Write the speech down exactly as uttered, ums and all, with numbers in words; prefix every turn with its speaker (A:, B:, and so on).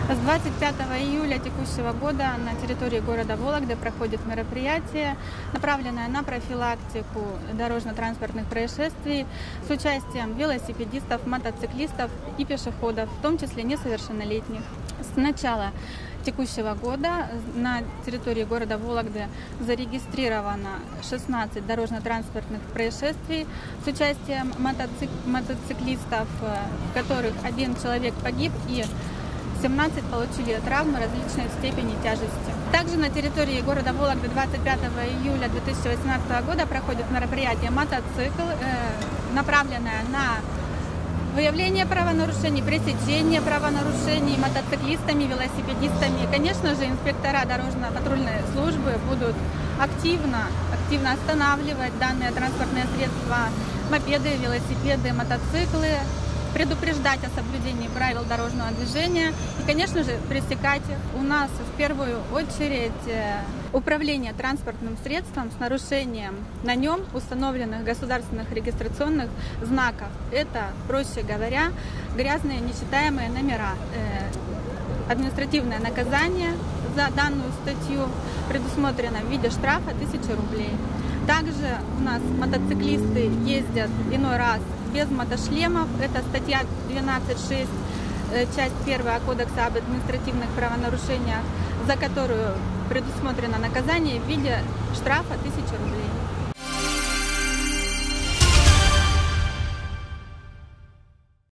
A: С двадцать пятого июля текущего года на территории города Вологды проходит мероприятие, направленное на профилактику дорожно-транспортных происшествий с участием велосипедистов, мотоциклистов и пешеходов, в том числе несовершеннолетних. С начала текущего года на территории города Вологды зарегистрировано шестнадцать дорожно-транспортных происшествий с участием мотоцик... мотоциклистов, в которых один человек погиб и семнадцать получили травмы различной степени тяжести. Также на территории города Вологды двадцать пятого июля две тысячи восемнадцатого года проходит мероприятие «Мотоцикл», э, направленное на выявление правонарушений, пресечение правонарушений мотоциклистами, велосипедистами. И, конечно же, инспектора дорожно-патрульной службы будут активно, активно останавливать данные транспортные средства, мопеды, велосипеды, мотоциклы, предупреждать о соблюдении правил дорожного движения и, конечно же, пресекать их. У нас в первую очередь управление транспортным средством с нарушением на нем установленных государственных регистрационных знаков. Это, проще говоря, грязные нечитаемые номера. Административное наказание за данную статью предусмотрено в виде штрафа тысяча рублей. Также у нас мотоциклисты ездят иной раз без мотошлемов. Это статья двенадцать шесть, часть первая Кодекса об административных правонарушениях, за которую предусмотрено наказание в виде штрафа тысяча рублей.